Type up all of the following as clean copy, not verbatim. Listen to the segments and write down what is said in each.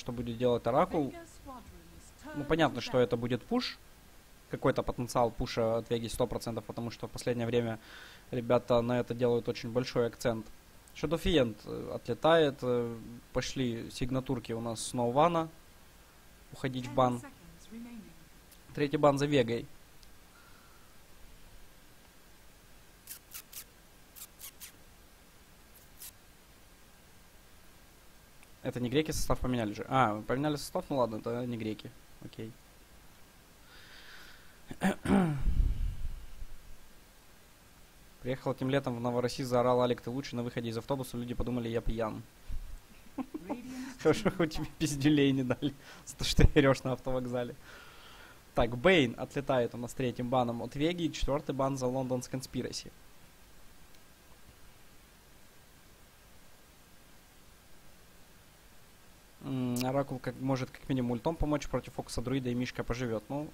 что будет делать Оракул. Ну, понятно, что это будет пуш. Какой-то потенциал пуша от Веги 100%, потому что в последнее время ребята на это делают очень большой акцент. Shadow Fiend отлетает. Пошли сигнатурки у нас с Ноувана. Уходить в бан. Третий бан за Вегой. Это не греки, состав поменяли же. А, поменяли состав? Ну ладно, это не греки. Окей. Приехал этим летом в Новороссийск, заорал: Алик, ты лучше, на выходе из автобуса люди подумали, я пьян. Хорошо, хоть тебе пиздюлей не дали, за то, что ты орешь на автовокзале. Так, Бейн отлетает у нас третьим баном от Веги, четвертый бан за London's Conspiracy. Оракул может как минимум ультом помочь против Фокуса Друида, и Мишка поживет. Ну,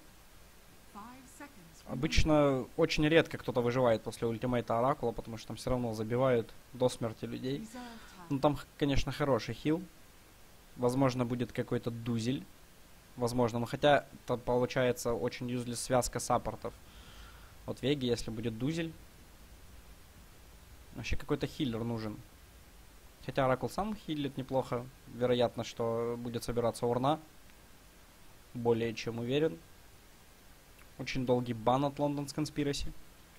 обычно очень редко кто-то выживает после ультимейта Оракула, потому что там все равно забивают до смерти людей. Ну, там, конечно, хороший хил. Возможно, будет какой-то дузель. Возможно, но хотя это получается очень юзлес связка саппортов. От Веги, если будет дузель. Вообще какой-то хиллер нужен. Хотя Оракул сам хиллит неплохо. Вероятно, что будет собираться урна. Более чем уверен. Очень долгий бан от London's Conspiracy.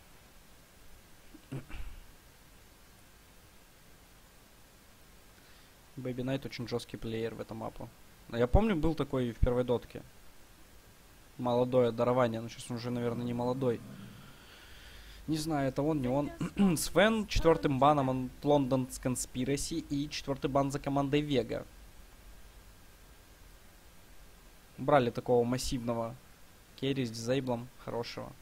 Baby Knight очень жесткий плеер в этом мапу. Я помню, был такой в первой дотке. Молодое дарование, но сейчас он уже, наверное, не молодой. Не знаю, это он, не он. Свен четвертым баном он London's Conspiracy и четвертый бан за командой Вега. Брали такого массивного керри с дизейблом хорошего.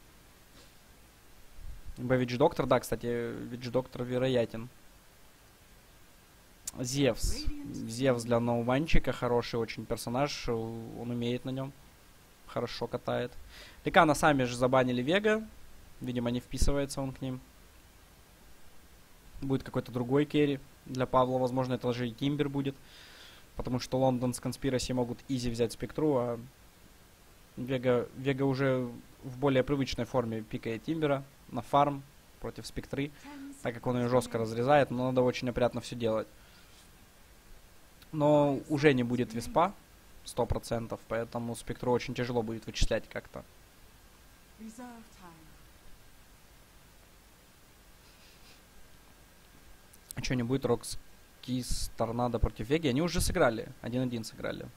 Вич Доктор, да, кстати, Вич Доктор вероятен. Зевс. Зевс для ноуванчика хороший очень персонаж. Он умеет на нем. Хорошо катает. Ликана сами же забанили Вега. Видимо, не вписывается он к ним. Будет какой-то другой керри для Павла. Возможно, это же и Тимбер будет. Потому что London's Conspiracy могут изи взять спектру, а Вега уже в более привычной форме пикает Тимбера на фарм против спектры. Так как он ее жестко разрезает, но надо очень опрятно все делать. Но уже не будет виспа 100%, поэтому спектру очень тяжело будет вычислять как-то. А что, не будет Рокскис Торнадо против Веги? Они уже сыграли. 1-1 сыграли.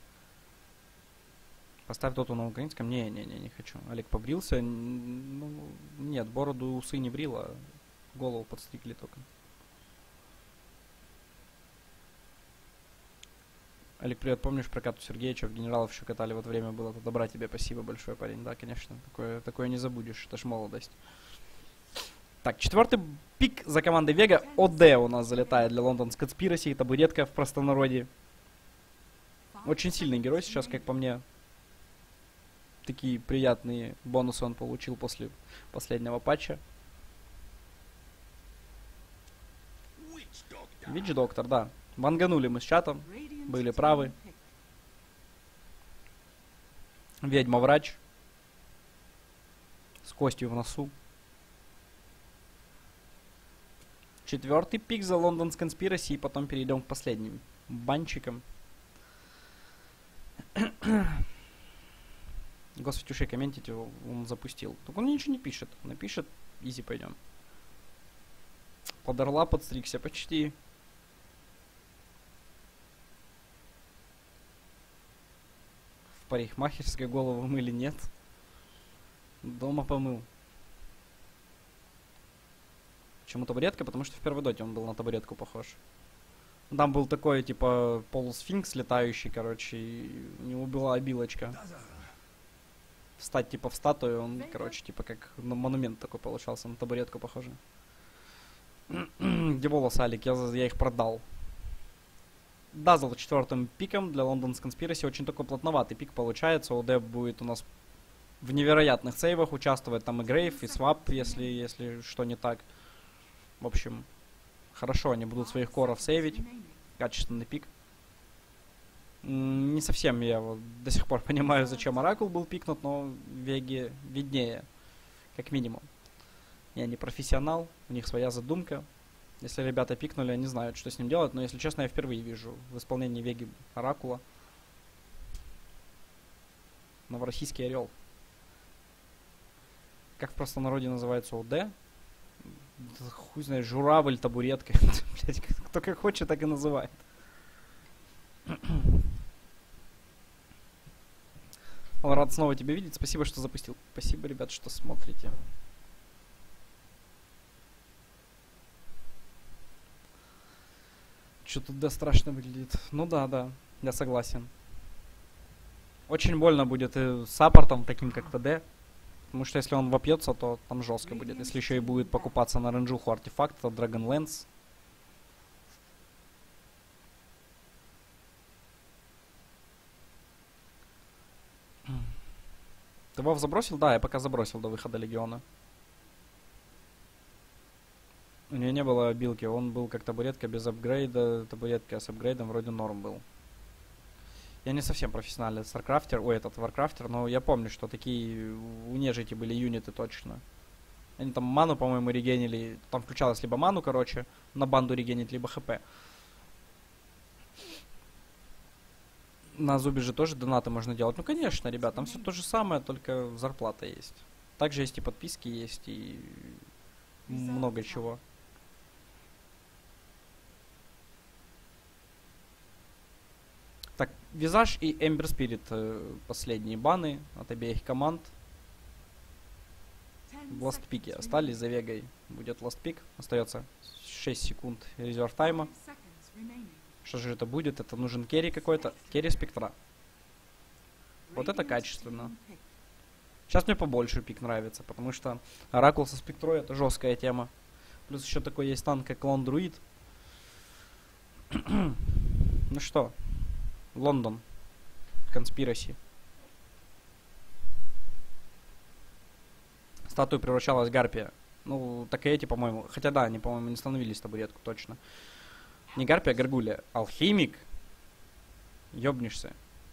Поставь доту на украинском. Не хочу. Олег побрился. Ну, нет, бороду и усы не брил, а голову подстригли только. Олег, привет, помнишь про Кату Сергеевича в генералов еще катали, вот время было, то добра тебе, спасибо большое, парень, да, конечно, такое не забудешь, это ж молодость. Так, четвертый пик за командой Вега, ОД у нас залетает для London's Conspiracy, табуретка в простонародье. Очень сильный герой сейчас, как по мне. Такие приятные бонусы он получил после последнего патча. Вич Доктор, да. Ванганули мы с чатом. Были правы. Ведьма-врач. С костью в носу. Четвертый пик за London's Conspiracy. И потом перейдем к последним банчикам. Господи, уши комментите, он запустил. Так он ничего не пишет. Напишет, изи пойдем. Под орла подстригся почти. В парикмахерской голову мыли, нет. Дома помыл. Почему табуретка? Потому что в первой доте он был на табуретку похож. Там был такой, типа, полусфинкс летающий, короче, и у него была обилочка. Встать, типа, в статую, он, короче, типа, как на монумент такой получался, на табуретку похоже. Где волосы, Алик? Я их продал. Дазл четвертым пиком для London's Conspiracy. Очень такой плотноватый пик получается. ОД будет у нас в невероятных сейвах участвовать. Там и Грейв, и Свап, если что не так. В общем, хорошо они будут своих коров сейвить. Качественный пик. не совсем я вот до сих пор понимаю, зачем Оракул был пикнут, но Веги виднее, как минимум. Я не профессионал, у них своя задумка. Если ребята пикнули, они знают, что с ним делать, но, если честно, я впервые вижу в исполнении Веги Оракула. Новороссийский орел. Как в простонародье называется ОД? Да хуй знает, журавль, табуретка. Блять, кто как хочет, так и называет. Рад снова тебя видеть. Спасибо, что запустил. Спасибо, ребят, что смотрите. Что-то да страшно выглядит. Ну да, я согласен. Очень больно будет и с саппортом, таким как ТД. Потому что если он вопьется, то там жестко будет. Если еще и будет покупаться на ренджуху артефакта, Dragonlance. Ты Вов забросил? Да, я пока забросил до выхода Легиона. У него не было билки, он был как табуретка без апгрейда, табуретка с апгрейдом вроде норм был. Я не совсем профессиональный старкрафтер, варкрафтер, но я помню, что такие у нежити были юниты точно. Они там ману, по-моему, регенили, там включалось либо ману, короче, на банду регенить, либо хп. На Зубе же тоже донаты можно делать. Ну, конечно, ребят, там все то же самое, только зарплата есть. Также есть и подписки, есть и много чего. Так, Визаж и Эмбер Спирит последние баны от обеих команд. В ластпике остались, за Вегой будет ластпик. Остается 6 секунд резерв тайма. Что же это будет? Это нужен керри какой-то. Керри Спектра. Вот это качественно. Сейчас мне побольше пик нравится, потому что Оракул со Спектрой это жесткая тема. Плюс еще такой есть танк, как Клон Друид. Ну что, Лондон. Конспираси. Статую превращалась Гарпия. Ну, так и эти, по-моему. Хотя да, они, по-моему, не становились табуретку, точно. Не Гарпия, а Гаргулья. Алхимик. Ёбнешься.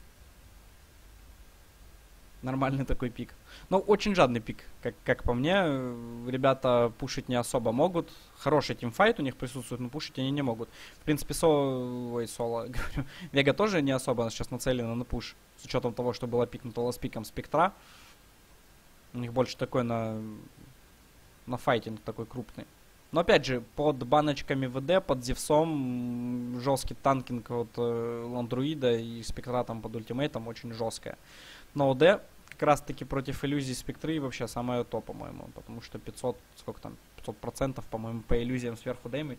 Нормальный такой пик. Ну, очень жадный пик, как по мне. Ребята пушить не особо могут. Хороший тимфайт у них присутствует, но пушить они не могут. В принципе, Соло, говорю. Вега тоже не особо сейчас нацелена на пуш. С учетом того, что было пикнуто ласпиком Спектра. У них больше такой на файтинг такой крупный. Но опять же, под баночками ВД, под Зевсом, жесткий танкинг от Ландруида и Спектра там под ультимейтом очень жесткая. Но ОД как раз таки против иллюзий Спектры вообще самое то, по-моему. Потому что 500, сколько там, 500%, по-моему, по иллюзиям сверху дэмэдж.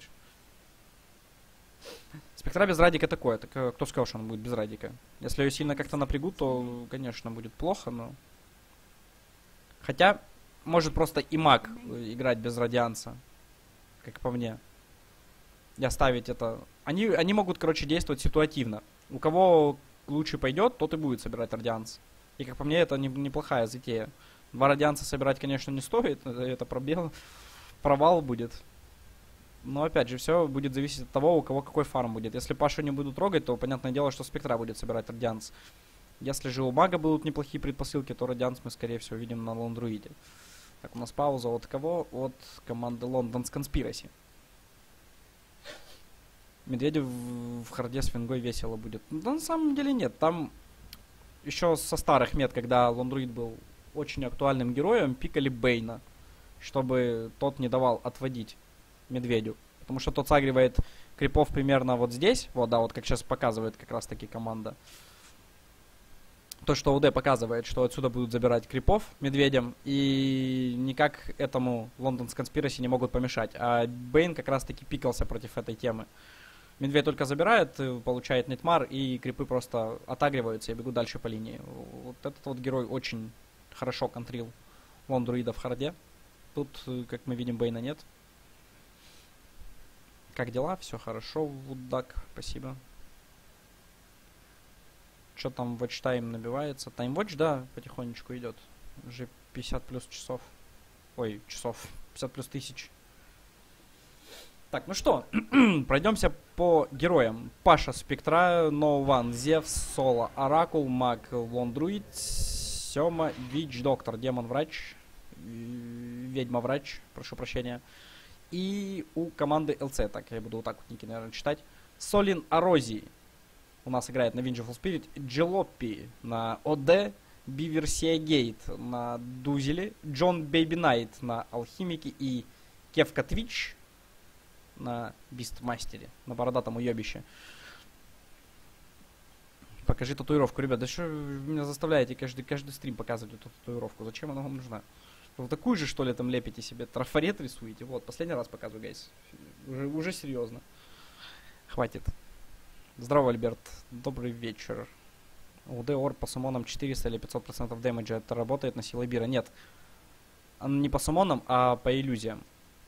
Спектра без радика такое. Так кто сказал, что он будет без радика? Если ее сильно как-то напрягут, то, конечно, будет плохо, но... Хотя, может просто и маг играть без радианса. Как по мне. И оставить это... Они могут, короче, действовать ситуативно. У кого лучше пойдет, тот и будет собирать радианс. И, как по мне, это неплохая затея. 2 радианса собирать, конечно, не стоит. Это провал будет. Но, опять же, все будет зависеть от того, у кого какой фарм будет. Если Пашу не будут трогать, то, понятное дело, что Спектра будет собирать радианс. Если же у мага будут неплохие предпосылки, то радианс мы, скорее всего, видим на Лондруиде. Так, у нас пауза от кого? От команды London's Conspiracy. Медведев в харде с Вингой весело будет. Да, на самом деле нет. Там еще со старых мет, когда Лондруид был очень актуальным героем, пикали Бейна, чтобы тот не давал отводить Медведю. Потому что тот сагривает крипов примерно вот здесь. Вот, да, вот как сейчас показывает как раз таки команда. То, что ОД показывает, что отсюда будут забирать крипов медведям, и никак этому London's Conspiracy не могут помешать. А Бейн как раз таки пикался против этой темы. Медведь только забирает, получает нетмар, и крипы просто отагриваются и бегут дальше по линии. Вот этот вот герой очень хорошо контрил Лондруида в харде. Тут, как мы видим, Бейна нет. Как дела? Все хорошо, Вуддак, спасибо. Что там Watch Time набивается? Таймвотч, да, потихонечку идет. Уже 50 плюс часов. Ой, часов. 50 плюс тысяч. Так, ну что, пройдемся по героям. Паша Спектра, No One, Зевс, Соло, Оракул, Маг, Лондруид, Сёма, Вич, Доктор, Демон-врач, Ведьма-врач, прошу прощения. И у команды ЛЦ, так, я буду вот так вот ники, наверное, читать. Солин Арози у нас играет на Vengeful Spirit, Джелоппи на ОД, Биверсия Гейт на Дузеле, Джон Бейби Найт на Алхимике и Кевка Твич на Бистмастере, на бородатом уебище. Покажи татуировку, ребят. Да что вы меня заставляете каждый стрим показывать эту татуировку? Зачем она вам нужна? Вы такую же, что ли, там лепите себе? Трафарет рисуете? Вот, последний раз показываю, гайс. Уже серьезно. Хватит. Здорово, Альберт. Добрый вечер. УД Орб по суммонам 400 или 500% дэмэджа. Это работает на силой Бира? Нет. Она не по суммонам, а по иллюзиям.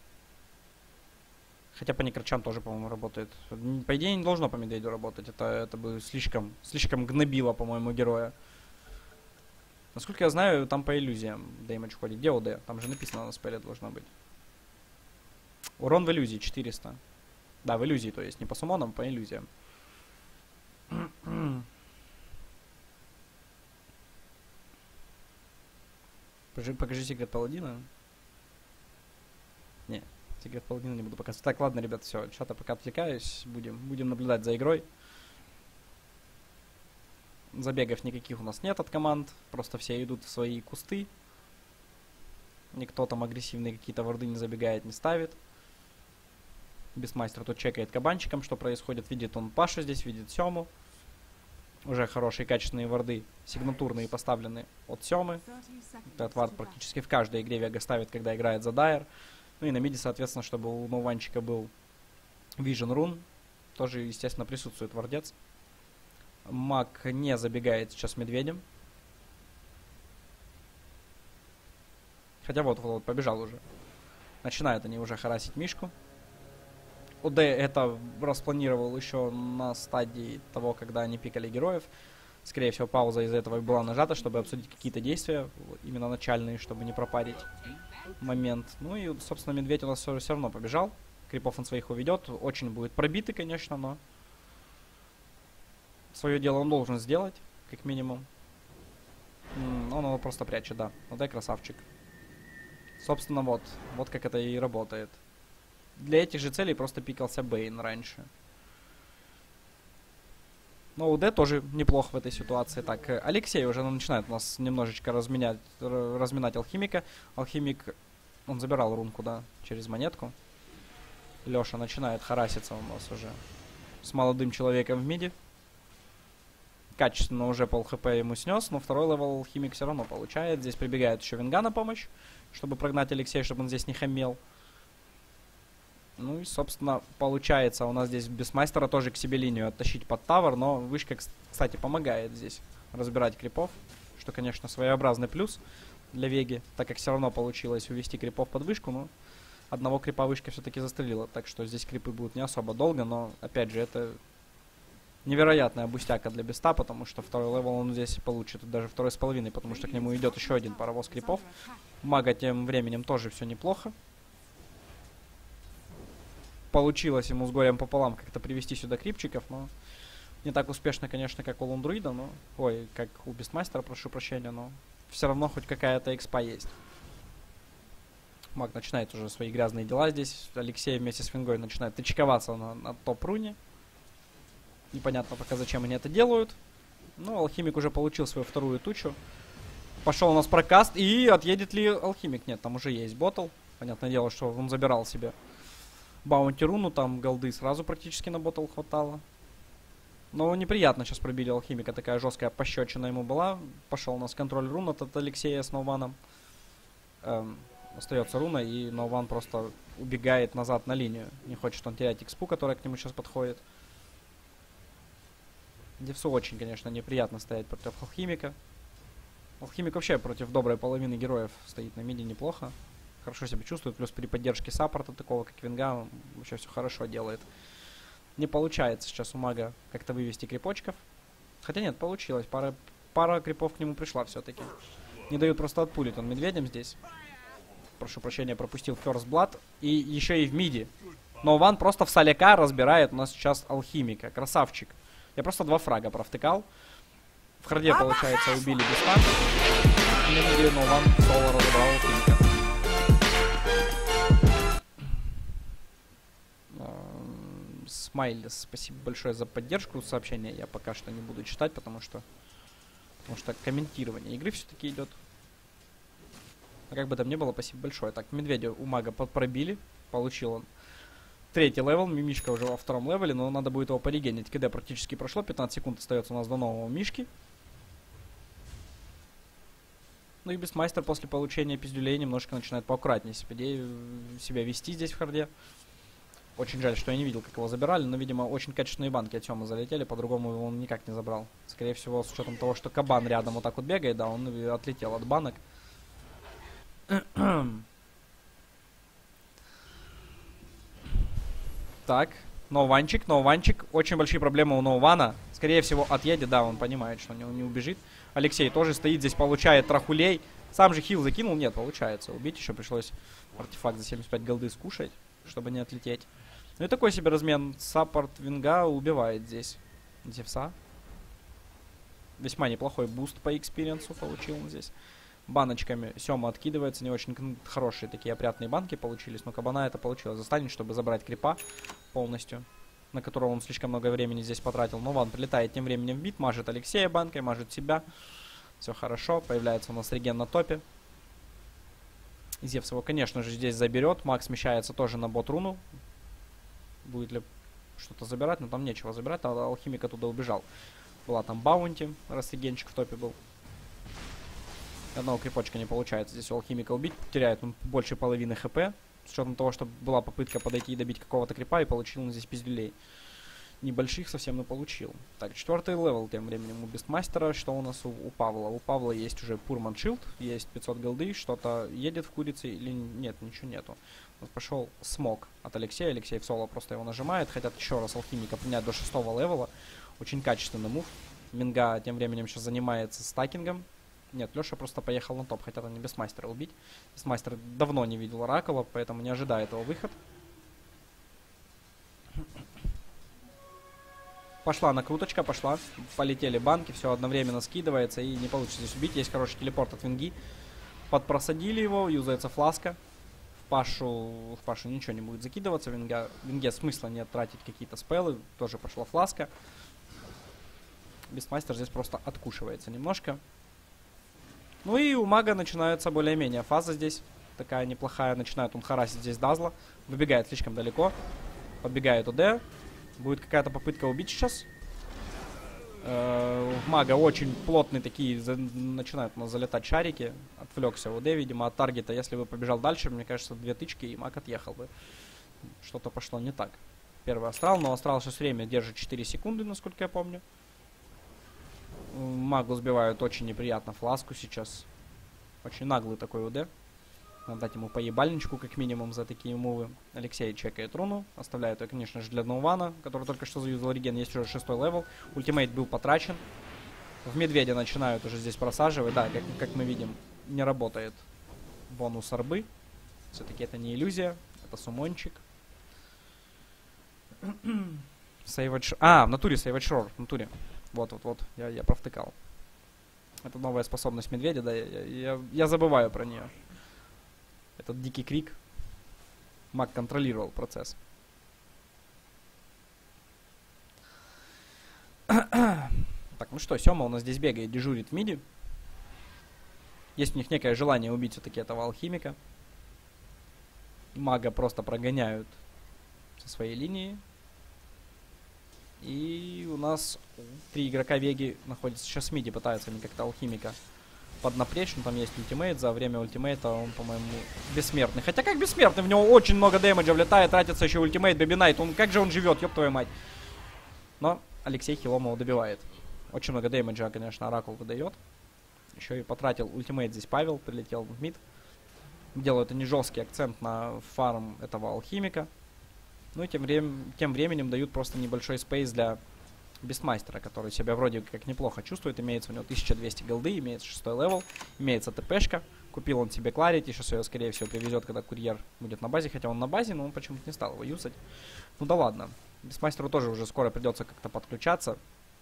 Хотя по некрачам тоже, по-моему, работает. По идее, не должно по медведю работать. Это бы слишком гнобило, по-моему, героя. Насколько я знаю, там по иллюзиям дэмэдж ходит. Где ОД? Там же написано на спеле должно быть. Урон в иллюзии 400. Да, в иллюзии, то есть не по суммонам, по иллюзиям. Покажи секрет паладина. Не, секрет паладина не буду показывать. Так, ладно, ребят, все, что-то пока отвлекаюсь. Будем наблюдать за игрой. Забегов никаких у нас нет от команд. Просто все идут в свои кусты. Никто там агрессивные какие-то варды не забегает, не ставит. Бестмастер тут чекает кабанчиком, что происходит. Видит он Пашу здесь, видит Сему. Уже хорошие качественные варды, сигнатурные поставлены от Семы. Этот вард практически в каждой игре Вега ставит, когда играет за Дайер. Ну и на миде, соответственно, чтобы у Нованчика был Vision Rune. Тоже, естественно, присутствует вардец. Маг не забегает сейчас медведем. Хотя вот побежал уже. Начинают они уже харасить Мишку. ОД это распланировал еще на стадии того, когда они пикали героев. Скорее всего, пауза из-за этого была нажата, чтобы обсудить какие-то действия, именно начальные, чтобы не пропарить момент. Ну и, собственно, медведь у нас все равно побежал. Крипов он своих уведет. Очень будет пробитый, конечно, но свое дело он должен сделать, как минимум. Он его просто прячет, да. ОД красавчик. Собственно, вот как это и работает. Для этих же целей просто пикался Бейн раньше. Но УД тоже неплохо в этой ситуации. Так, Алексей уже начинает у нас немножечко разминать Алхимика. Алхимик, он забирал рунку, да, через монетку. Леша начинает хараситься у нас уже с молодым человеком в миде. Качественно уже пол хп ему снес, но второй левел Алхимик все равно получает. Здесь прибегает еще Винга на помощь, чтобы прогнать Алексея, чтобы он здесь не хамел. Ну и, собственно, получается у нас здесь Бестмастера тоже к себе линию оттащить под тавер, но вышка, кстати, помогает здесь разбирать крипов, что, конечно, своеобразный плюс для Веги, так как все равно получилось увести крипов под вышку, но одного крипа вышка все-таки застрелила, так что здесь крипы будут не особо долго, но, опять же, это невероятная бустяка для Беста, потому что второй левел он здесь получит, даже 2,5, потому что к нему идет еще один паровоз крипов. Мага тем временем тоже все неплохо. Получилось ему с горем пополам как-то привести сюда крипчиков, но не так успешно, конечно, как у Лондруида, но... Ой, как у Бестмастера, прошу прощения, но все равно хоть какая-то экспа есть. Маг начинает уже свои грязные дела здесь. Алексей вместе с Вингой начинает тычковаться на топ-руне. Непонятно пока, зачем они это делают. Ну, Алхимик уже получил свою вторую тучу. Пошел у нас прокаст, и отъедет ли Алхимик? Нет, там уже есть ботл. Понятное дело, что он забирал себе баунти руну, там голды сразу практически на ботл хватало. Но неприятно сейчас пробили Алхимика, такая жесткая пощечина ему была. Пошел у нас контроль рун от Алексея с Ноуваном. Остается руна, и Ноуван просто убегает назад на линию. Не хочет он терять экспу, которая к нему сейчас подходит. Девсу очень, конечно, неприятно стоять против Алхимика. Алхимик вообще против доброй половины героев стоит на миде неплохо. Хорошо себя чувствует, плюс при поддержке саппорта такого, как Винга, он вообще все хорошо делает. Не получается сейчас у мага как-то вывести крипочков. Хотя нет, получилось. Пара крипов к нему пришла все-таки. Не дают просто отпулить он медведем здесь. Прошу прощения, пропустил First Blood. И еще и в миде Но Ван просто в соляка разбирает у нас сейчас алхимика. Красавчик. Я просто 2 фрага провтыкал. В харде, получается, убили Беста. И Ван соло разобрал алхимика. Смайлес, спасибо большое за поддержку сообщения. Я пока что не буду читать, потому что комментирование игры все-таки идет. А как бы там ни было, спасибо большое. Так, Медведя у мага пробили. Получил он 3-й левел. Мимишка уже во 2-м левеле, но надо будет его порегенить. КД практически прошло. 15 секунд остается у нас до нового Мишки. Ну и Бестмастер после получения пиздюлей немножко начинает поаккуратнее себя вести здесь в харде. Очень жаль, что я не видел, как его забирали, но, видимо, очень качественные банки от Тёмы залетели, по-другому он никак не забрал. Скорее всего, с учетом того, что кабан рядом вот так вот бегает, да, он отлетел от банок. Так, Ноуванчик. Очень большие проблемы у Ноувана. Скорее всего, отъедет, да, он понимает, что он не убежит. Алексей тоже стоит здесь, получает трахулей. Сам же хил закинул, нет, получается. Убить еще пришлось артефакт за 75 голды скушать, чтобы не отлететь. Ну и такой себе размен. Саппорт Винга убивает здесь Зевса. Весьма неплохой буст по экспириенсу получил он здесь. Баночками Сёма откидывается. Не очень хорошие такие опрятные банки получились. Но кабана это получилось застанет, чтобы забрать крипа полностью, на которого он слишком много времени здесь потратил. Но Ван прилетает тем временем в бит. Мажет Алексея банкой, мажет себя. Все хорошо. Появляется у нас реген на топе. Зевс его, конечно же, здесь заберет. Макс смещается тоже на бот-руну. Будет ли что-то забирать? Но там нечего забирать. А алхимик оттуда убежал. Была там баунти, раз регенчик в топе был. Одного крипочка не получается здесь у алхимика убить. Теряет он больше половины хп. С учетом того, что была попытка подойти и добить какого-то крипа. И получил он здесь пиздюлей. Небольших совсем, но получил. Так, 4-й левел тем временем у Бестмастера. Что у нас у Павла? У Павла есть уже Пурман Шилд. Есть 500 голды. Что-то едет в курице или нет? Ничего нету. Вот пошел смог от Алексея. Алексей в соло просто его нажимает. Хотят еще раз алхимика принять до 6-го левела. Очень качественный мув. Минга тем временем сейчас занимается стакингом. Нет, Леша просто поехал на топ. Хотят они Бестмастера убить. Бестмастер давно не видел Оракула, поэтому не ожидает его выход. Пошла накруточка, пошла. Полетели банки, все одновременно скидывается и не получится здесь убить. Есть хороший телепорт от Винги. Подпросадили его, юзается фласка. В Пашу ничего не будет закидываться. Винге смысла нет тратить какие-то спеллы. Тоже пошла фласка. Бестмастер здесь просто откушивается немножко. Ну и у мага начинается более-менее фаза здесь. Такая неплохая. Начинает он харасить здесь Дазла. Выбегает слишком далеко. Подбегает ОД. Будет какая-то попытка убить сейчас. В мага очень плотные такие начинают у нас залетать шарики. Отвлекся ОД, видимо, от таргета. Если бы побежал дальше, мне кажется, 2 тычки, и маг отъехал бы. Что-то пошло не так. Первый астрал, но астрал сейчас время держит 4 секунды, насколько я помню. Магу сбивают очень неприятно фласку сейчас. Очень наглый такой ОД. Надо дать ему поебальничку, как минимум, за такие мувы. Алексей чекает руну. Оставляет ее, конечно же, для Ноувана, который только что заюзал реген. Есть уже 6-й левел. Ультимейт был потрачен. В Медведя начинают уже здесь просаживать. Да, как мы видим, не работает бонус арбы. Все-таки это не иллюзия. Это сумончик. В натуре Savage Roar. В натуре. Вот. Я провтыкал. Это новая способность Медведя, да. Я забываю про нее. Этот дикий крик. Маг контролировал процесс. Так, ну что, Сёма у нас здесь бегает, дежурит в миде. Есть у них некое желание убить все-таки этого алхимика. Мага просто прогоняют со своей линии. И у нас 3 игрока Веги находятся сейчас в миде, пытаются они как-то алхимика поднапрячь, но там есть ультимейт, за время ультимейта он, по-моему, бессмертный. Хотя как бессмертный, в него очень много дэмэджа влетает, тратится еще ультимейт, Бэби Найт, как же он живет, ёб твою мать. Но Алексей хилом его добивает. Очень много дэмэджа, конечно, Оракул выдает. Еще и потратил ультимейт здесь Павел, прилетел в мид. Делают они жесткий акцент на фарм этого алхимика. Ну и тем временем дают просто небольшой спейс для Бестмастера, который себя вроде как неплохо чувствует. Имеется у него 1200 голды, имеется 6-й левел, имеется ТПшка. Купил он себе Кларити, сейчас ее, скорее всего, привезет, когда курьер будет на базе. Хотя он на базе, но он почему-то не стал его юзать. Ну да ладно. Бисмастеру тоже уже скоро придется как-то подключаться.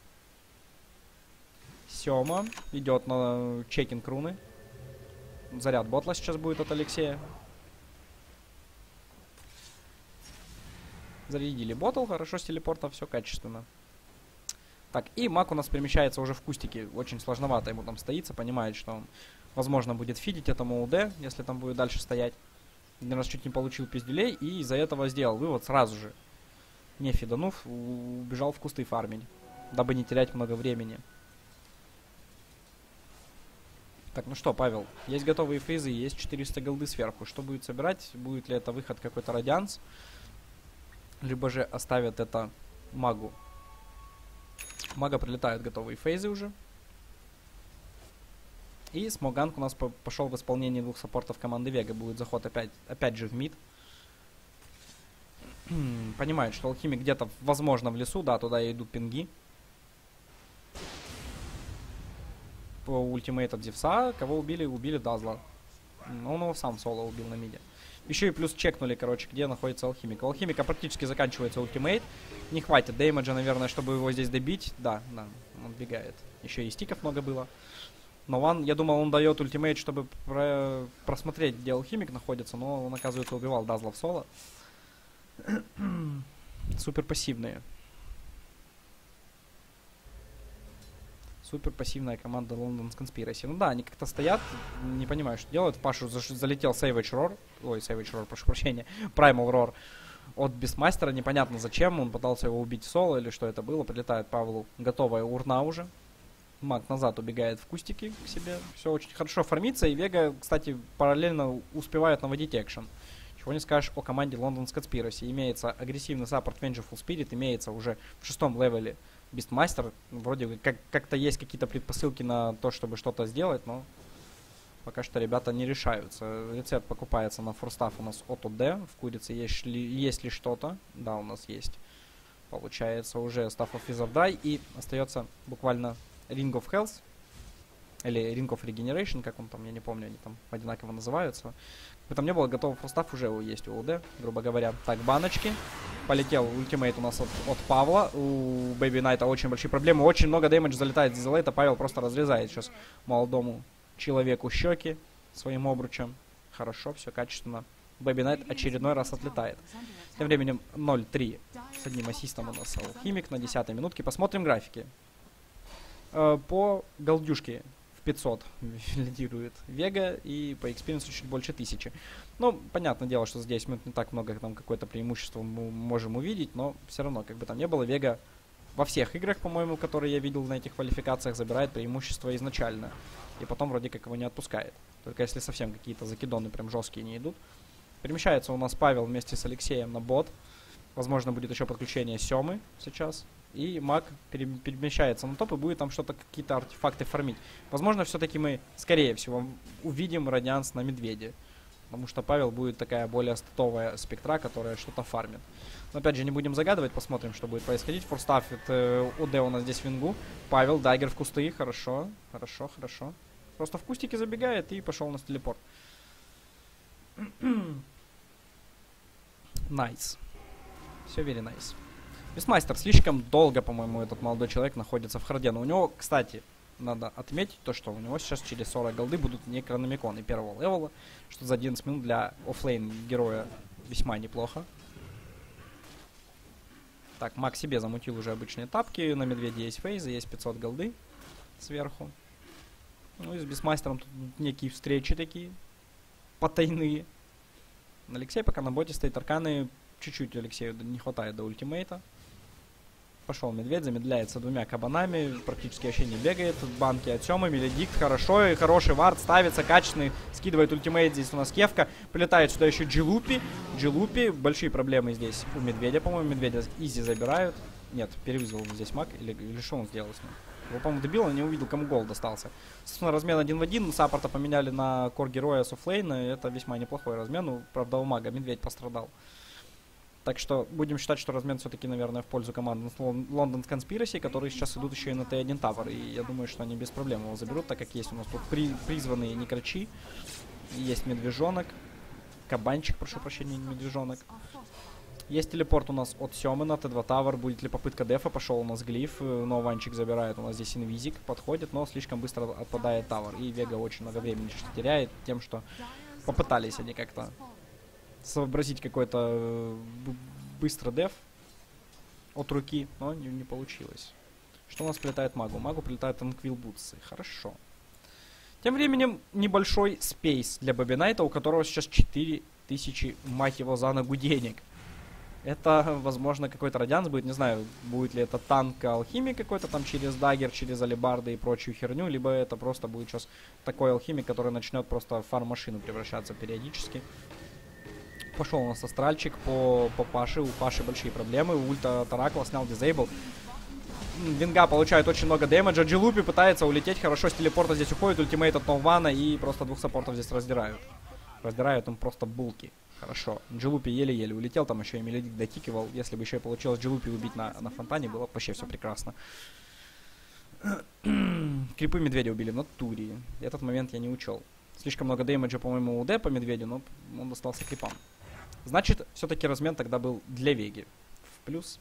Сёма идет на чекинг руны. Заряд ботла сейчас будет от Алексея. Зарядили ботл, хорошо с телепортом, все качественно. Так, и маг у нас перемещается уже в кустике. Очень сложновато ему там стоится, понимает, что он, возможно, будет фидить этому УД, если там будет дальше стоять. Один раз чуть не получил пиздюлей и из-за этого сделал вывод сразу же. Не фиданув, убежал в кусты фармить, дабы не терять много времени. Так, ну что, Павел, есть готовые фейзы, есть 400 голды сверху. Что будет собирать? Будет ли это выход какой-то радианс? Либо же оставят это магу. Мага прилетают готовые фейзы уже. И смоганг у нас пошел в исполнении двух саппортов команды Вега. Будет заход опять же в мид. Понимает, что алхимик где-то, возможно, в лесу. Да, туда и идут пинги. По ультимейту Зевса. Кого убили? Убили Дазла. Он его сам соло убил на миде. Еще и плюс чекнули, короче, где находится алхимик. У алхимика практически заканчивается ультимейт. Не хватит деймеджа, наверное, чтобы его здесь добить. Да, он бегает. Еще и стиков много было. Но я думал, он дает ультимейт, чтобы просмотреть, где алхимик находится. Но он, оказывается, убивал Дазла в соло. Супер пассивные. Супер пассивная команда London's Conspiracy. Ну да, они как-то стоят, не понимаю, что делают. В Пашу залетел Savage Roar. Ой, Savage Roar, прошу прощения. Primal Roar от Бисмастера. Непонятно зачем. Он пытался его убить в соло или что это было. Прилетает Павлу готовая урна уже. Маг назад убегает в кустики к себе. Все очень хорошо фармится. И Вега, кстати, параллельно успевает наводить экшен. Чего не скажешь о команде London's Conspiracy. Имеется агрессивный саппорт Vengeful Spirit. Имеется уже в 6-м левеле Бистмастер. Вроде как-то есть какие-то предпосылки на то, чтобы что-то сделать, но пока что ребята не решаются. Рецепт покупается на форстаф у нас от ОД. В курице есть ли что-то? Да, у нас есть. Получается уже Staff of Wizard Die. И остается буквально Ring of Health. Или Ring of Regeneration, как он там, я не помню, они там одинаково называются. Бы там не было, готовый форстаф уже есть у ОД, грубо говоря. Так, баночки. Полетел ультимейт у нас от Павла. У Бэйби Найта очень большие проблемы. Очень много дэмэджа залетает из Зелейта. Павел просто разрезает сейчас молодому человеку щеки своим обручем. Хорошо, все качественно. Бэйби Найт очередной раз отлетает. Тем временем 0-3 с одним ассистом у нас алхимик на 10-й минутке. Посмотрим графики. По голдюшке 500 лидирует Вега, и по экспириенсу чуть больше 1000. Ну, понятное дело, что здесь мы не так много там какое-то преимущество мы можем увидеть, но все равно, как бы там ни было, Вега во всех играх, по-моему, которые я видел на этих квалификациях, забирает преимущество изначально. И потом вроде как его не отпускает. Только если совсем какие-то закидоны прям жесткие не идут. Перемещается у нас Павел вместе с Алексеем на бот. Возможно, будет еще подключение Семы сейчас. И маг перемещается на топ и будет там что-то, какие-то артефакты фармить. Возможно, все-таки мы, скорее всего, увидим Радианс на Медведе. Потому что Павел будет такая более статовая спектра, которая что-то фармит. Но опять же, не будем загадывать, посмотрим, что будет происходить. Форстафит УД у нас здесь в вингу. Павел, дайгер в кусты, хорошо, хорошо, хорошо. Просто в кустике забегает и пошел у нас телепорт. Найс. Все very nice. Бисмастер слишком долго, по-моему, этот молодой человек находится в харде. Но у него, кстати, надо отметить то, что у него сейчас через 40 голды будут некрономиконы первого левела, что за 11 минут для оффлейн героя весьма неплохо. Так, маг себе замутил уже обычные тапки. На медведе есть фейзы, есть 500 голды сверху. Ну и с Бисмастером тут некие встречи такие потайные. Алексей пока на боте стоит. Арканы чуть-чуть Алексею не хватает до ультимейта. Пошел медведь, замедляется двумя кабанами, практически вообще не бегает. Банки от Семы, Меледикт, хорошо, и хороший вард ставится, качественный, скидывает ультимейт, здесь у нас Кевка. Прилетает сюда еще Джилупи. Джилупи, большие проблемы здесь у медведя, по-моему, медведя изи забирают. Нет, перевызвал здесь маг, или что он сделал с ним? Его, по-моему, добил, он не увидел, кому гол достался. Собственно, размен 1 в 1, саппорта поменяли на кор героя с оффлейна, это весьма неплохой размен, ну, правда, у мага медведь пострадал. Так что будем считать, что размен все-таки, наверное, в пользу команды London Conspiracy, которые сейчас идут еще и на Т1 Tower. И я думаю, что они без проблем его заберут, так как есть у нас тут призванные некрачи. Есть медвежонок. Кабанчик, прошу прощения, не медвежонок. Есть телепорт у нас от Семы на Т2 Tower. Будет ли попытка дефа? Пошел у нас глиф. Но Ванчик забирает. У нас здесь инвизик. Подходит, но слишком быстро отпадает Tower. И Вега очень много времени теряет тем, что попытались они как-то сообразить какой-то быстрый деф от руки, но не получилось. Что у нас прилетает магу? Магу прилетают Анквил Бутсы. Хорошо. Тем временем небольшой спейс для Бобби Найта, у которого сейчас 4000, мать его, за ногу денег. Это, возможно, какой-то радианс будет. Не знаю, будет ли это танк алхимик какой-то там через даггер, через алебарды и прочую херню, либо это просто будет сейчас такой алхимик, который начнет просто в фарм-машину превращаться периодически. Пошел у нас астральчик по Паше. У Паши большие проблемы. Ульта Таракла снял дизейбл. Винга получает очень много дэмэджа. Джилупи пытается улететь. Хорошо, с телепорта здесь уходит. Ультимейт от Нована. И просто двух саппортов здесь раздирают. Раздирают им просто булки. Хорошо. Джилупи еле-еле улетел. Там еще и Мелодик дотикивал. Если бы еще и получилось Джилупи убить на фонтане, было бы вообще все прекрасно. Крипы медведя убили в натуре. Этот момент я не учел. Слишком много дэмэджа, по-моему, УД по медведю, но он достался крипам. Значит, все-таки размен тогда был для Веги. В плюс.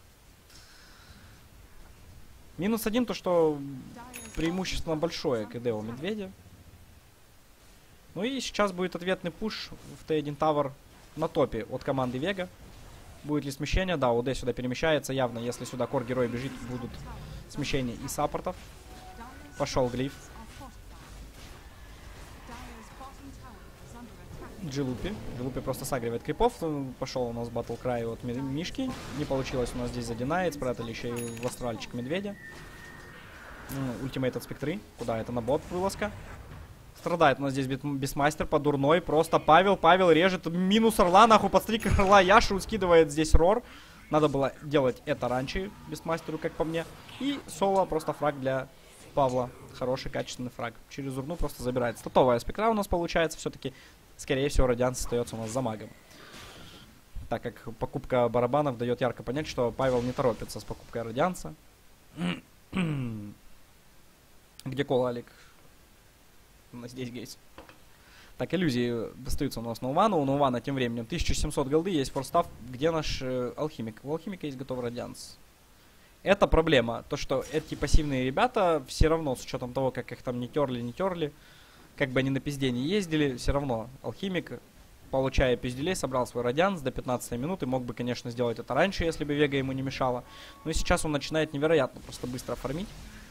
Минус один, то что преимущественно большое КД у медведя. Ну и сейчас будет ответный пуш в Т1 Tower на топе от команды Вега. Будет ли смещение? Да, УД сюда перемещается. Явно, если сюда кор-герой бежит, будут смещения и саппортов. Пошел глиф. Джилупи. Джилупи просто сагривает крипов. Пошел у нас батл край от Мишки. Не получилось у нас здесь задинает. Спрятали еще и в астральчик медведя. Ультимейт от спектры. Куда это? На бот вылазка. Страдает у нас здесь бисмастер по дурной. Просто Павел режет. Минус орла. Нахуй подстрик орла. Яшу скидывает здесь рор. Надо было делать это раньше бисмастеру, как по мне. И соло просто фраг для Павла. Хороший, качественный фраг. Через урну просто забирает. Статовая спектра у нас получается все-таки. Скорее всего, радианс остается у нас за магом. Так как покупка барабанов дает ярко понять, что Павел не торопится с покупкой радианса. Где кол, Алик? Здесь гейс. Так, иллюзии достаются у нас Ноувану. У Ноувана тем временем 1700 голды, есть форстав. Где наш алхимик? У алхимика есть готовый радианс. Это проблема. То, что эти пассивные ребята все равно, с учетом того, как их там не терли, как бы они на пизде не ездили, все равно алхимик, получая пизделей, собрал свой радианс до 15 минуты. Мог бы, конечно, сделать это раньше, если бы Вега ему не мешала. Но и сейчас он начинает невероятно просто быстро фармить.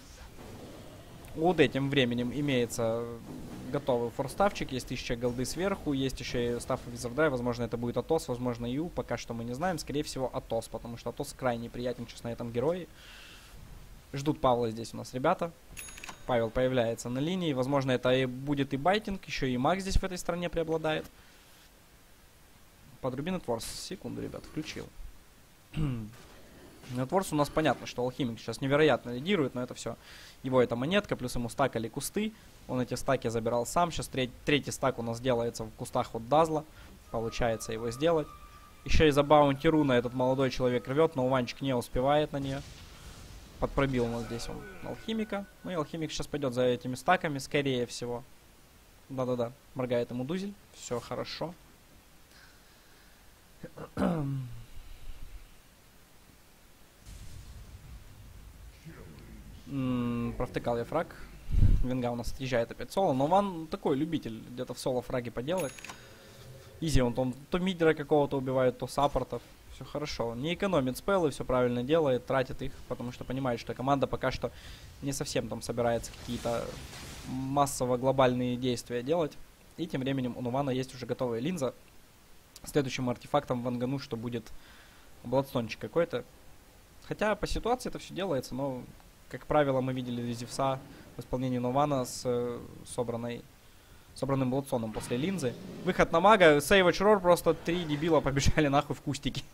У УД тем временем имеется готовый форставчик, есть 1000 голды сверху, есть еще и стаф Визардай, возможно это будет Атос, возможно Ю, пока что мы не знаем, скорее всего Атос, потому что Атос крайне приятен сейчас на этом герое. Ждут Павла здесь у нас ребята. Павел появляется на линии. Возможно, это и будет и байтинг. Еще и маг здесь в этой стране преобладает. Подруби Нетворс. Секунду, ребят, включил. Нетворс у нас понятно, что алхимик сейчас невероятно лидирует, но это все. Его это монетка, плюс ему стакали кусты. Он эти стаки забирал сам. Сейчас третий стак у нас делается в кустах от Дазла. Получается его сделать. Еще из-за баунти руна этот молодой человек рвет, но Уванчик не успевает на нее. Подпробил у нас здесь он алхимика. Ну и алхимик сейчас пойдет за этими стаками, скорее всего. Да-да-да, моргает ему дузель. Все хорошо. Провтыкал я фраг. Винга у нас отъезжает опять соло. Но Ван такой любитель где-то в соло фраги поделать. Изи он там то мидера какого-то убивает, то саппортов. Все хорошо. Он не экономит спеллы, все правильно делает, тратит их, потому что понимает, что команда пока что не совсем там собирается какие-то массово глобальные действия делать. И тем временем у Нувана есть уже готовая линза. Следующим артефактом вангану, что будет бладстончик какой-то. Хотя по ситуации это все делается, но, как правило, мы видели Зевса в исполнении Нувана с собранным бладстоном после линзы. Выход на мага, сейвач рор, просто 3 дебила побежали нахуй в кустики.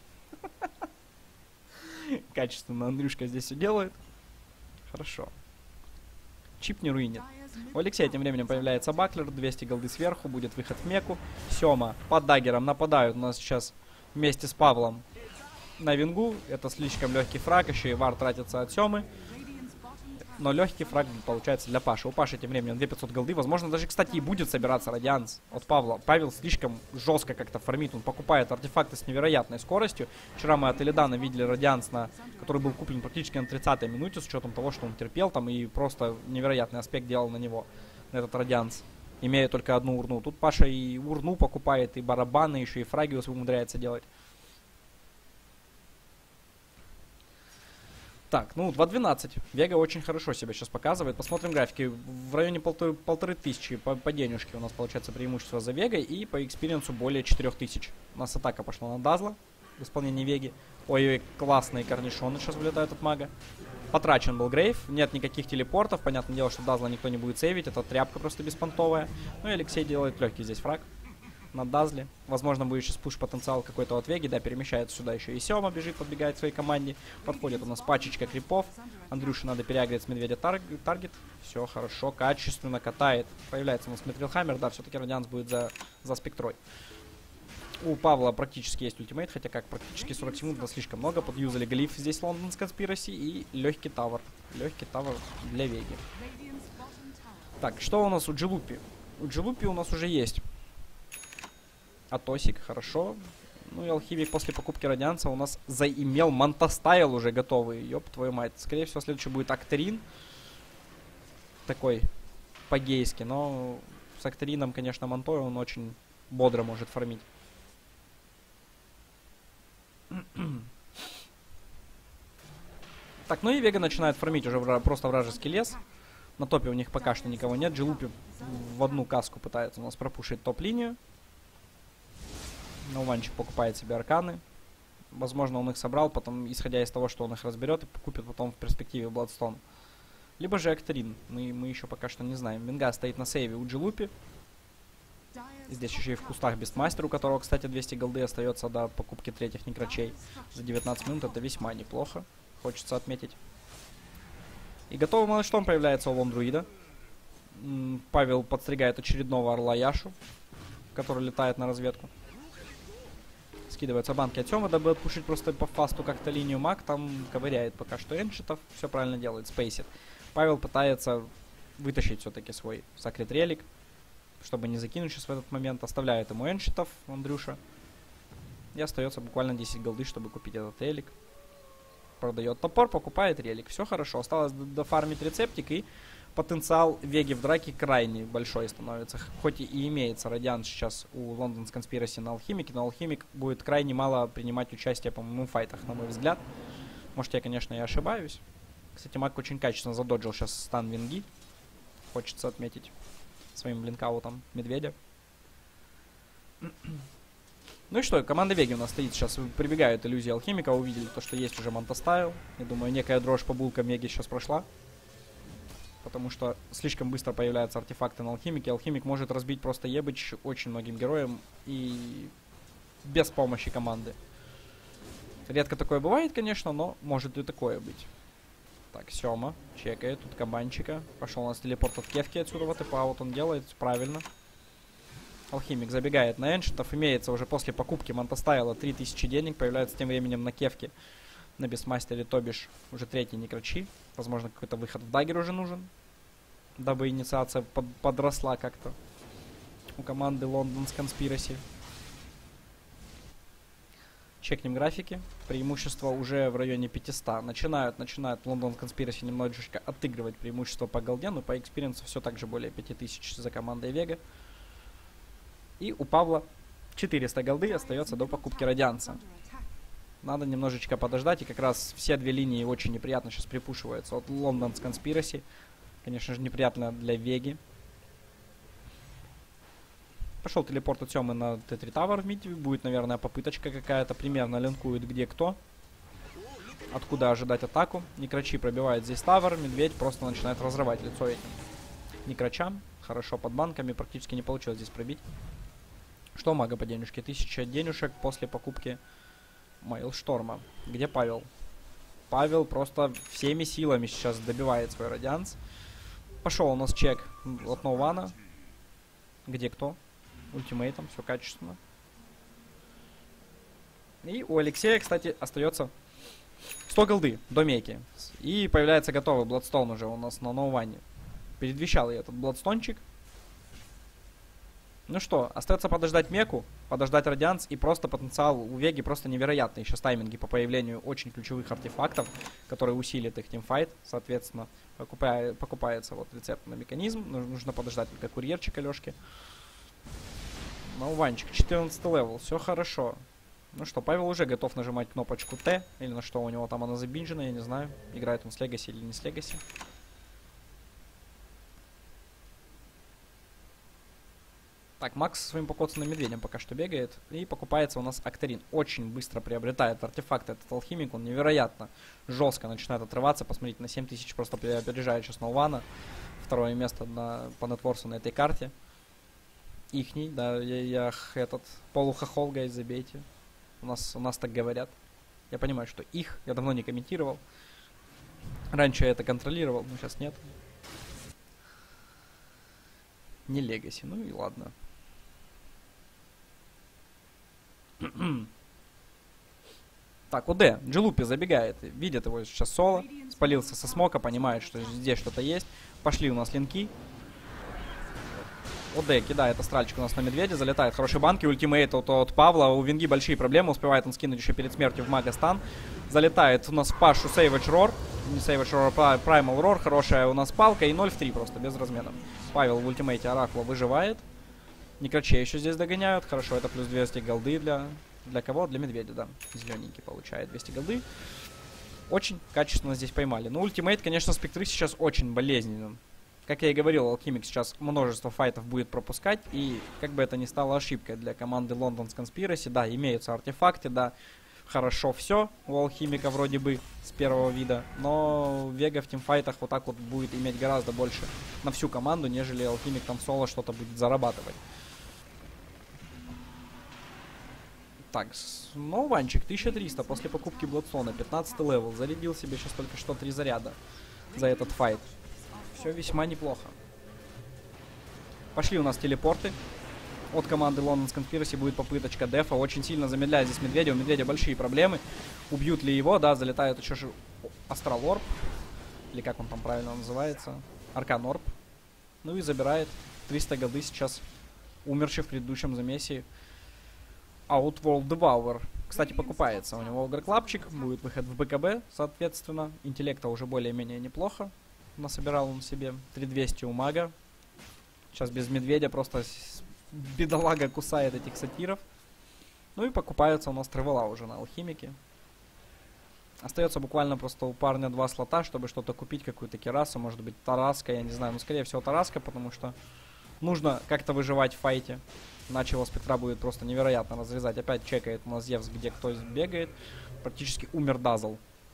Качественно Андрюшка здесь все делает. Хорошо. Чип не руинит. У Алексея тем временем появляется баклер, 200 голды сверху, будет выход в меку. Сема под даггером нападают у нас сейчас вместе с Павлом. на вингу. Это слишком легкий фраг, еще и вар тратится от Семы. Но легкий фраг получается для Паши. У Паши тем временем 2500 голды. Возможно, даже, кстати, и будет собираться радианс от Павла. Павел слишком жестко как-то фармит. Он покупает артефакты с невероятной скоростью. Вчера мы от Элидана видели радианс, который был куплен практически на 30-й минуте, с учетом того, что он терпел там и просто невероятный аспект делал на него, на этот радианс, имея только одну урну. Тут Паша и урну покупает, и барабаны, еще и фраги умудряется делать. Так, ну 2.12. Вега очень хорошо себя сейчас показывает. Посмотрим графики. В районе 1500 по денежке у нас получается преимущество за Вегой. И по экспириенсу более 4000. У нас атака пошла на Дазла в исполнении Веги. Ой, классные корнишоны сейчас вылетают от мага. Потрачен был Грейв. Нет никаких телепортов. Понятное дело, что Дазла никто не будет сейвить. Это тряпка просто беспонтовая. Ну и Алексей делает легкий здесь фраг на Дазле. Возможно, будет сейчас пуш-потенциал какой-то от Веги, да, перемещается сюда еще и Сема бежит, подбегает к своей команде. Подходит у нас пачечка крипов. Андрюше надо переагрить с медведя таргет. Все хорошо, качественно катает. Появляется у нас Метрилхаммер, да, все-таки радианс будет за спектрой. У Павла практически есть ультимейт, хотя как практически 40 секунд, это слишком много. Подюзали глиф здесь Лондон Conspiracy и легкий тавер. Легкий тавер для Веги. Так, что у нас у Джилупи? У Джилупи у нас уже есть Атосик, хорошо. Ну и Алхимик после покупки радианца у нас заимел Мантастайл уже готовый. Ёб твою мать. Скорее всего, следующий будет Актерин. Такой по-гейски. Но с Актерином, конечно, Мантой он очень бодро может фармить. Так, ну и Вега начинает фармить уже просто вражеский лес. На топе у них пока что никого нет. Джилупи в одну каску пытается у нас пропушить топ-линию. Науманчик покупает себе арканы. Возможно, он их собрал, потом, исходя из того, что он их разберет, и купит потом в перспективе Бладстон. Либо же Актерин. Мы еще пока что не знаем. Винга стоит на сейве у Джилупи. Здесь еще и в кустах Бестмастер, у которого, кстати, 200 голды остается до покупки третьих некрачей. За 19 минут это весьма неплохо. Хочется отметить. И готовый Малышторм появляется у Лондруида. Павел подстригает очередного орла Яшу, который летает на разведку. Скидываются банки от Сёмы, дабы отпушить просто по фасту как-то линию маг. Там ковыряет пока что эншитов. Все правильно делает, спейсит. Павел пытается вытащить все-таки свой сакрет релик, чтобы не закинуть сейчас в этот момент. Оставляет ему эншитов Андрюша. И остается буквально 10 голды, чтобы купить этот релик. Продает топор, покупает релик. Все хорошо. Осталось дофармить рецептик, и потенциал Веги в драке крайне большой становится. Хоть и имеется радианс сейчас у London Conspiracy на Алхимике, но Алхимик будет крайне мало принимать участие, по-моему, в файтах, на мой взгляд. Может, я, конечно, и ошибаюсь. Кстати, Мак очень качественно задоджил сейчас стан Винги. Хочется отметить своим блинкаутом медведя. Ну и что, команда Веги у нас стоит сейчас, прибегают иллюзии Алхимика, увидели то, что есть уже Мантастайл. Я думаю, некая дрожь по булкам Веги сейчас прошла. Потому что слишком быстро появляются артефакты на Алхимике. Алхимик может разбить просто ебыч очень многим героям и без помощи команды. Редко такое бывает, конечно, но может и такое быть. Так, Сёма чекает тут кабанчика. Пошел у нас телепорт от Кевки отсюда, вот и вот он делает, правильно. Алхимик забегает на эншитов. Имеется уже после покупки Мантастайла 3000 денег. Появляется тем временем на Кевке, на Бестмастере, то бишь уже третий некрачи. Возможно, какой-то выход в дагер уже нужен, дабы инициация подросла как-то у команды London Conspiracy. Чекнем графики. Преимущество уже в районе 500. Начинают London Conspiracy немножечко отыгрывать преимущество по голде, но по экспириенсу все так же более 5000 за командой Вега. И у Павла 400 голды остается до покупки радианса. Надо немножечко подождать, и как раз все две линии очень неприятно сейчас припушиваются от London Conspiracy. Конечно же, неприятно для Веги. Пошел телепорт от Сёмы на Т3 Tower в миде. Будет, наверное, попыточка какая-то. Примерно линкует где кто. Откуда ожидать атаку. Некрачи пробивает здесь Тавер. Медведь просто начинает разрывать лицо этим некрачам. Хорошо под банками. Практически не получилось здесь пробить. Что у мага по денежке? 1000 денежек после покупки Майлшторма. Где Павел? Павел просто всеми силами сейчас добивает свой радианс. Пошел у нас чек от Ноувана. Где кто? Ультимейтом, все качественно. И у Алексея, кстати, остается 100 голды до мейки. И появляется готовый Бладстоун уже у нас на ноуване. Предвещал я этот Бладстончик. Ну что, остается подождать меку, подождать радианс, и просто потенциал у Веги просто невероятный. Сейчас тайминги по появлению очень ключевых артефактов, которые усилят их тимфайт. Соответственно, покупается вот рецепт на механизм. Нужно подождать только курьерчика Лёшки. Ноуванчик, 14 левел, все хорошо. Ну что, Павел уже готов нажимать кнопочку Т, или на что у него там она забинжена, я не знаю. Играет он с Легаси или не с Легаси. Так, Макс со своим покоцанным медведем пока что бегает. И покупается у нас Акторин. Очень быстро приобретает артефакт этот алхимик. Он невероятно жестко начинает отрываться. Посмотрите, на 7000 просто опережает сейчас Нолвана. Второе место по нетворсу на этой карте. Ихний, да, я этот полухохол, гайз, забейте. У нас так говорят. Я понимаю, что их, я давно не комментировал. Раньше я это контролировал, но сейчас нет. Не Легаси, ну и ладно. Так, ОД, Джелупи забегает, видит его сейчас соло, спалился со смока, понимает, что здесь что-то есть. Пошли у нас линки. ОД кидает астральчик у нас на медведя, залетает хорошие банки, ультимейт от Павла. У Винги большие проблемы, успевает он скинуть еще перед смертью в мага стан. Залетает у нас Пашу Savage Roar, не Savage Roar, а Primal Roar, хорошая у нас палка и 0 в 3 просто, без разменов. Павел в ультимейте Оракула выживает. Некрачей еще здесь догоняют, хорошо, это плюс 200 голды для кого? Для медведя, да. Зелененький получает 200 голды. Очень качественно здесь поймали. Но ультимейт, конечно, спектры сейчас очень болезненным. Как я и говорил, Алхимик сейчас множество файтов будет пропускать. И как бы это ни стало ошибкой для команды London's Conspiracy. Да, имеются артефакты, да, хорошо все у Алхимика вроде бы с первого вида. Но Вега в тимфайтах вот так вот будет иметь гораздо больше на всю команду, нежели Алхимик там в соло что-то будет зарабатывать. Так, Нованчик 1300 после покупки Бладстона, 15 левел. Зарядил себе сейчас только что 3 заряда за этот файт. Все весьма неплохо. Пошли у нас телепорты. От команды London's Conspiracy будет попыточка дефа. Очень сильно замедляет здесь медведя. У медведя большие проблемы. Убьют ли его? Да, залетает еще же Астрал Орб. Или как он там правильно называется? Аркан Орб. Ну и забирает 300 голды сейчас умерший в предыдущем замесе. Outworld Devourer. Кстати, покупается у него Огр-клапчик. Будет выход в БКБ, соответственно. Интеллекта уже более-менее неплохо. Насобирал он себе 3200 у мага. Сейчас без медведя просто бедолага кусает этих сатиров. Ну и покупается у нас Тревела уже на алхимике. Остается буквально просто у парня 2 слота, чтобы что-то купить, какую-то керасу. Может быть Тараска, я не знаю. Но скорее всего Тараска, потому что нужно как-то выживать в файте. Иначе его спектра будет просто невероятно разрезать. Опять чекает у нас Зевс, где кто бегает. Практически умер Дазл.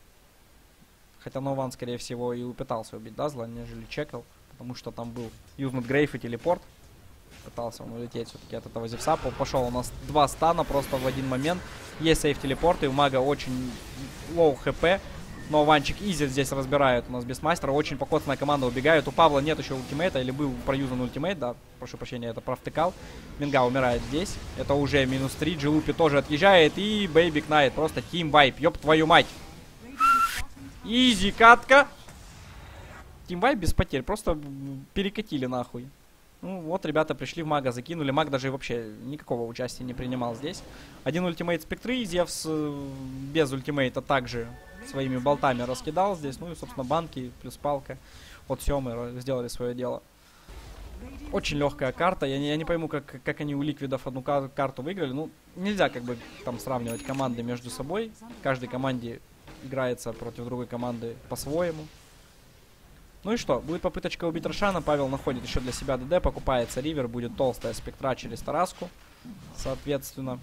Хотя Нован, скорее всего, и пытался убить Дазла, нежели чекал. Потому что там был Юзнут Грейф и телепорт. Пытался он улететь все-таки от этого Зевса. Пошел у нас 2 стана просто в один момент. Есть сейф телепорт, и у мага очень лоу хп. Но Ванчик изи здесь разбирает у нас без мастера. Очень покоцанная команда убегает. У Павла нет еще ультимейта. Или был проюзан ультимейт. Да, прошу прощения, это провтыкал. Минга умирает здесь. Это уже минус 3. Джелупи тоже отъезжает. И Бэйби Кнайт. Просто тим вайп. Ёб твою мать. Изи катка. Тим вайп без потерь. Просто перекатили нахуй. Ну вот ребята пришли в мага, закинули. Маг даже вообще никакого участия не принимал здесь. Один ультимейт спектры. Зевс без ультимейта также своими болтами раскидал здесь. Ну и, собственно, банки плюс палка от Семы сделали свое дело. Очень легкая карта. Я не пойму, как они у ликвидов одну карту выиграли. Ну, нельзя как бы там сравнивать команды между собой. Каждой команде играется против другой команды по-своему. Ну и что? Будет попыточка убить Рошана. Павел находит еще для себя ДД. Покупается Ривер. Будет толстая спектра через Тараску. Соответственно.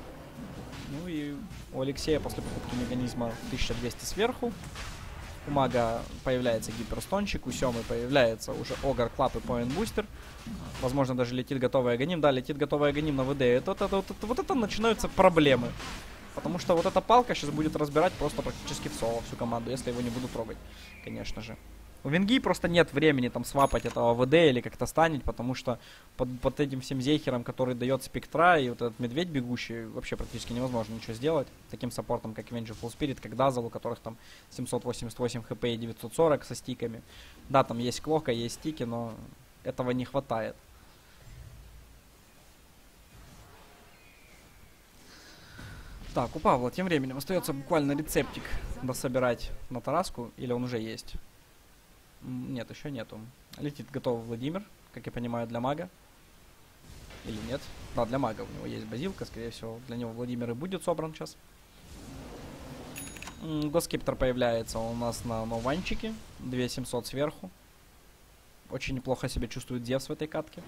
Ну и у Алексея после покупки механизма 1200 сверху. У мага появляется гиперстончик. У Семы появляется уже Огр, Клап и Point Booster. Возможно, даже летит готовый Аганим. Да, летит готовый Аганим на ВД. Вот это начинаются проблемы. Потому что вот эта палка сейчас будет разбирать просто практически в соло всю команду, если его не будут трогать, конечно же. У Венги просто нет времени там свапать этого ВД или как-то станет, потому что под этим всем зейхером, который дает спектра, и вот этот медведь бегущий, вообще практически невозможно ничего сделать. Таким саппортом, как Vengeful Spirit, как Dazzle, у которых там 788 хп и 940 со стиками. Да, там есть клока, есть стики, но этого не хватает. Так, у Павла тем временем остается буквально рецептик дособирать на Тараску, или он уже есть? Нет, еще нету. Летит готовый Владимир, как я понимаю, для мага. Или нет? Да, для мага у него есть базилка, скорее всего. Для него Владимир и будет собран сейчас. Госкептор появляется у нас на нованчике. 2700 сверху. Очень неплохо себя чувствует Зевс в этой катке.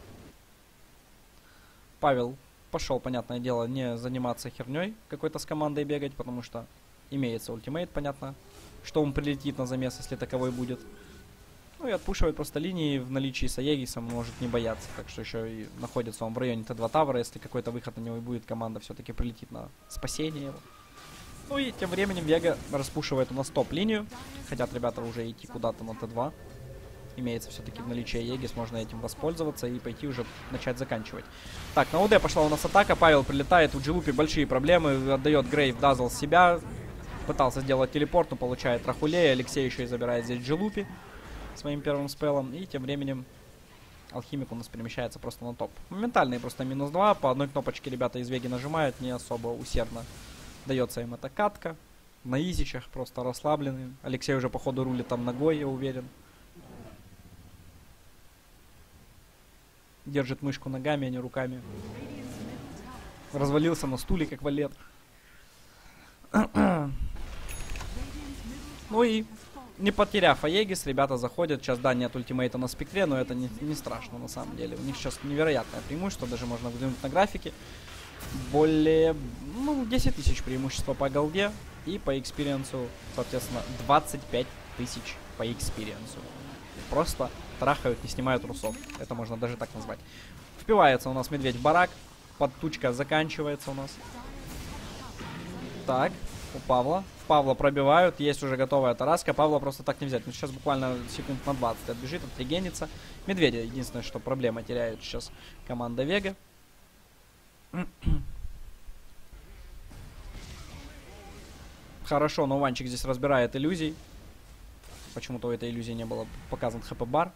Павел пошел, понятное дело, не заниматься херней какой-то с командой бегать, потому что имеется ультимейт, понятно, что он прилетит на замес, если таковой будет. Ну и отпушивает просто линии в наличии с Аегисом, может не бояться. Так что еще и находится он в районе Т2 Тавра. Если какой-то выход на него и будет, команда все-таки прилетит на спасение его. Ну и тем временем Вега распушивает у нас топ-линию. Хотят ребята уже идти куда-то на Т2. Имеется все-таки в наличии Аегис, можно этим воспользоваться и пойти уже начать заканчивать. Так, на УД пошла у нас атака, Павел прилетает, у Джилупи большие проблемы, отдает Грейв, Дазл себя. Пытался сделать телепорт, но получает Рахулея, Алексей еще и забирает здесь Джилупи своим первым спеллом, и тем временем Алхимик у нас перемещается просто на топ. Моментальные просто -2, по одной кнопочке ребята из Веги нажимают, не особо усердно дается им эта катка. На изичах просто расслаблены. Алексей уже походу рулит там ногой, я уверен. Держит мышку ногами, а не руками. Развалился на стуле, как валет. Ну и не потеряв Аегис, ребята заходят. Сейчас, да, нет ультимейта на спектре, но это не страшно на самом деле. У них сейчас невероятное преимущество, даже можно взглянуть на графики. Более, 10 тысяч преимущества по голде. И по экспириенсу, соответственно, 25 тысяч по экспириенсу. Просто трахают, не снимают русов. Это можно даже так назвать. Впивается у нас медведь в барак. Подтучка заканчивается у нас. Так, у Павла. Павла пробивают, есть уже готовая Тараска. Павла просто так не взять. Ну, сейчас буквально секунд на 20 отбежит, отрегенится. Медведя, единственное, что проблема, теряет сейчас команда Вега. Хорошо, но Ванчик здесь разбирает иллюзий. Почему-то у этой иллюзии не было показан хп-бар.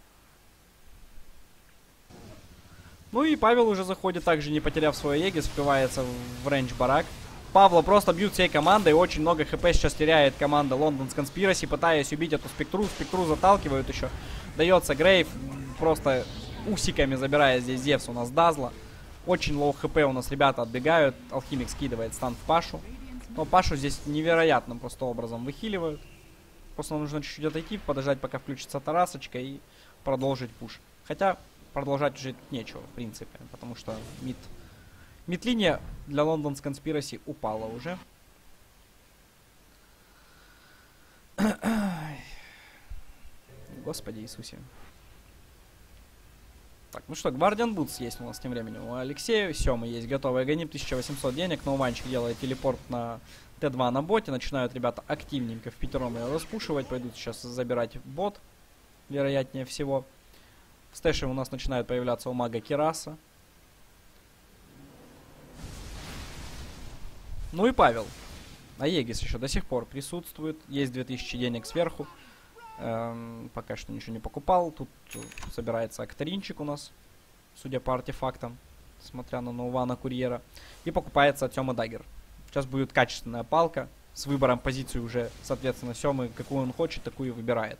Ну и Павел уже заходит, также не потеряв свой Егис, впивается в рейндж барак. Павла просто бьют всей командой, очень много хп сейчас теряет команда London's Conspiracy, пытаясь убить эту спектру. Спектру заталкивают еще. Дается Грейв, просто усиками забирая здесь Зевс у нас Дазла. Очень лоу хп у нас ребята отбегают. Алхимик скидывает стан в Пашу. Но Пашу здесь невероятным просто образом выхиливают. Просто нужно чуть-чуть отойти, подождать, пока включится Тарасочка, и продолжить пуш. Хотя продолжать уже нечего, в принципе, потому что мид-линия для London's Conspiracy упала уже. Господи Иисусе. Так, ну что, Guardian Boots есть у нас тем временем. У Алексея, Сёмы есть готовый агоним, 1800 денег. Ноуванчик делает телепорт на Т2 на боте. Начинают ребята активненько в пятером ее распушивать. Пойдут сейчас забирать бот, вероятнее всего. В стэше у нас начинают появляться у мага Кираса. Ну и Павел. Аегис еще до сих пор присутствует. Есть 2000 денег сверху. Пока что ничего не покупал. Тут собирается Акторинчик у нас, судя по артефактам, смотря на Ноувана Курьера. И покупается от Сёмы Даггер. Сейчас будет качественная палка. С выбором позиции уже, соответственно, Сёмы, какую он хочет, такую и выбирает.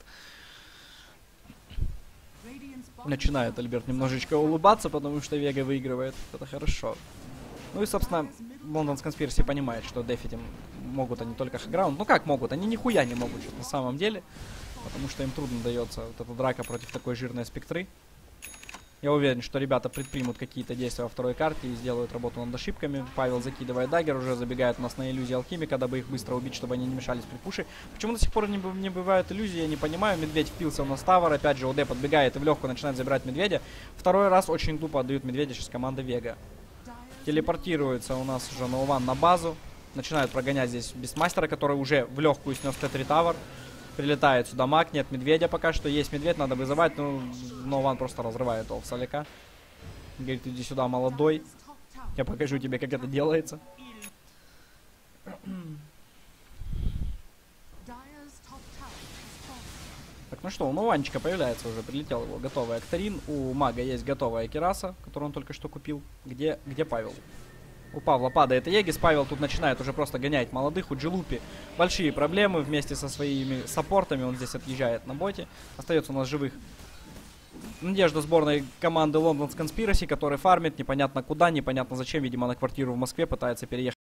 Начинает Альберт немножечко улыбаться, потому что Вега выигрывает. Это хорошо. Ну и, собственно, London's Conspiracy понимает, что дефить им могут они только хэграунд. Ну как могут? Они нихуя не могут на самом деле. Потому что им трудно дается вот эта драка против такой жирной спектры. Я уверен, что ребята предпримут какие-то действия во второй карте и сделают работу над ошибками. Павел закидывает даггер, уже забегает у нас на иллюзии алхимика, дабы их быстро убить, чтобы они не мешались при пуше. Почему до сих пор не бывают иллюзии, я не понимаю. Медведь впился у нас в тавер, опять же ОД подбегает и в легкую начинает забирать медведя. Второй раз очень глупо отдают медведя сейчас команда Вега. Телепортируется у нас уже Ноуван на базу. Начинают прогонять здесь Бестмастера, который уже в легкую снес Т3 тавер. Прилетает сюда маг, нет медведя пока что. Есть медведь, надо вызывать, но Ван просто разрывает ол Соляка. Говорит, иди сюда, молодой. Я покажу тебе, как это делается. Так, ну что, у Нованчика появляется уже, прилетел его готовый Акторин. У мага есть готовая Кираса, которую он только что купил. Где Павел? У Павла падает Егис, Павел тут начинает уже просто гонять молодых. У Джилупи большие проблемы вместе со своими саппортами. Он здесь отъезжает на боте. Остается у нас живых надежда сборной команды London's Conspiracy, который фармит непонятно куда, непонятно зачем. Видимо, на квартиру в Москве пытается переехать